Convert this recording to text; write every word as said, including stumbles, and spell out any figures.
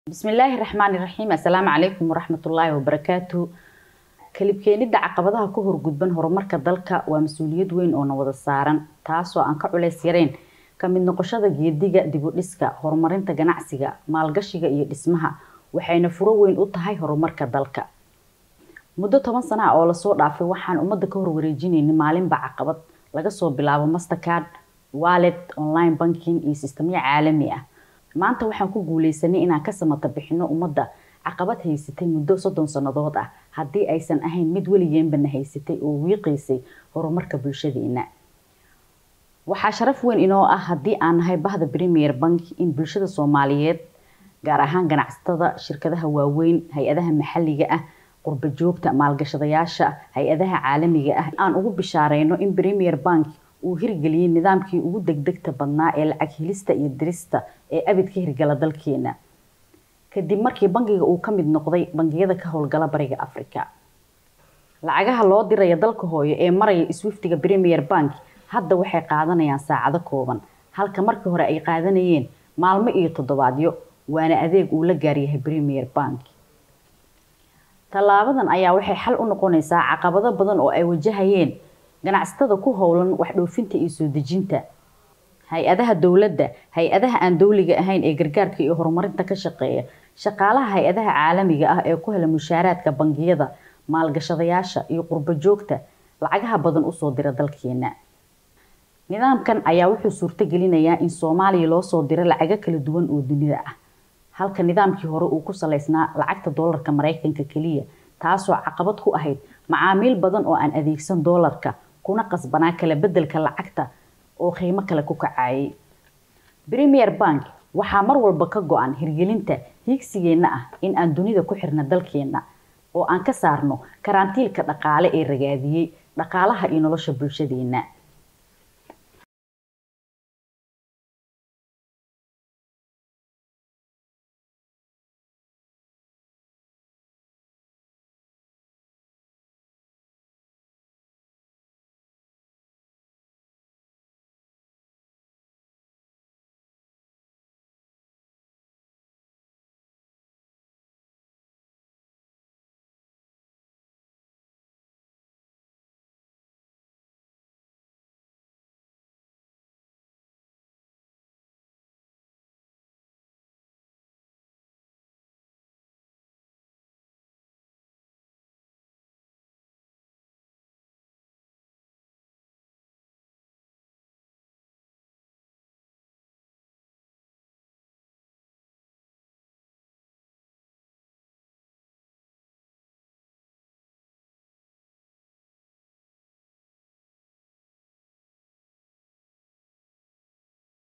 بسم الله الرحمن الرحيم. السلام عليكم ورحمة الله وبركاته. كلبكeenida caqabadaha ku horgudban horumarka dalka waa mas'uuliyad weyn oo wada saaran taasoo aan ka culeys yareen kamid noqoshada geediga dib u dhiska horumarinta ganacsiga maalgashiga iyo dhismaha waxayna furo weyn u tahay horumarka dalka. muddo toban sano oo la soo dhaafay waxaan umada ka horwareejinaynay maalinba caqabad laga soo bilaabo Mastercard, wallet, online banking iyo sistemyo caalami ah. maanta waxaan ku guuleysanay inaan ka samata bixino umada caqabad haysatay muddo soddon sanadood ah hadii aysan ahayn mid waligeedba haysatay oo wiiqaysay horumarka bulshadeena. waxaa sharaf weyn inoo ah hadii aan nahay bahda Premier Bank in bulshada Soomaaliyeed gaar ahaan ganacsatada, shirkadaha waaweyn, hay'adaha maxalliga ah, qurba joogta, maalgashadayaasha, hay'adaha caalamiga ah aan ugu bishaareyno in Premier Bank uu hirgeliyay nidaamkii ugu degdegta badnaa ee lacag helista iyo dirista ee abidka hirgala dalkeena. kadib markii bangiga uu ka mid noqday bangiyada ka howlgala bariga Afrika. lacagaha loo diray dalka hooyo ee maraya Swiftiga Premier Bank hadda waxay qaadanayaan saacado kooban halka markii hore ay qaadanayeen maalmo iyo toddobaadyo waana adeeg uu la gaar yahay Premier Bank. talaabadan ayaa waxay xal u noqonaysaa caqabado badan oo ay wajahayeen ganacsatada ku howlan wax dhoofinta iyo soo dejinta, hay'adaha dawladda, hay'adaha aan dawliga ahayn ee gargaarka iyo horumarinta ka shaqeeya, shaqaalaha hay'adaha caalamiga ah ee ku hela mushaaraadka bangiyada, maalgashadayaasha iyo qurba joogta lacagaha badan u soo dira dalkeena. nidaamkan ayaa wuxuu suurto gelinayaa in Soomaaliya loo soo diro lacago kala duwan oo dunida ah halka nidaamkii hore uu ku saleysnaa lacagta doolarka Mareykanka kaliya taasoo caqabad ku ahayd macaamiil badan oo aan adeegsan doolarka kuna qasbanaa kala bedelka lacagta oo qiimo kale ku kacayay. Premier Bank waxaa mar walba ka go'an hirgelinta higsigeena ah in aan dunida ku xirna dalkeena oo aan ka saarno karantiilka dhaqaale ee ragaadiyay dhaqaalaha iyo nolosha bulshadeena.